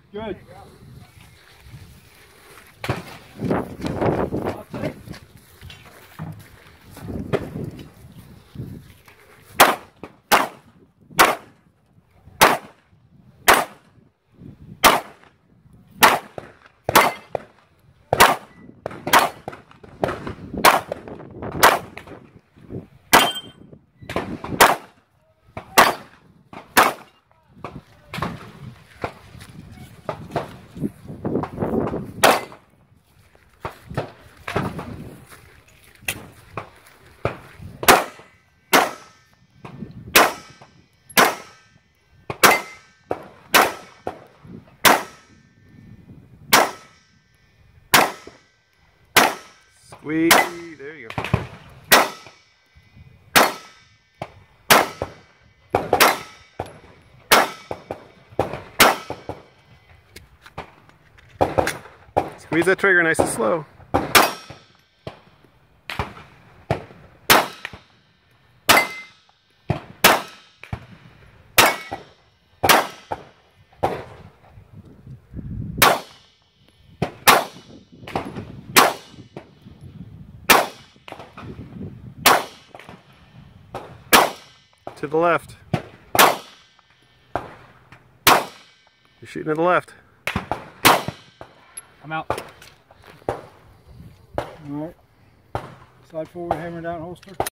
Good. Squeeze, there you go. Squeeze that trigger nice and slow. To the left. You're shooting to the left. I'm out. Alright. Slide forward, hammer down, holster.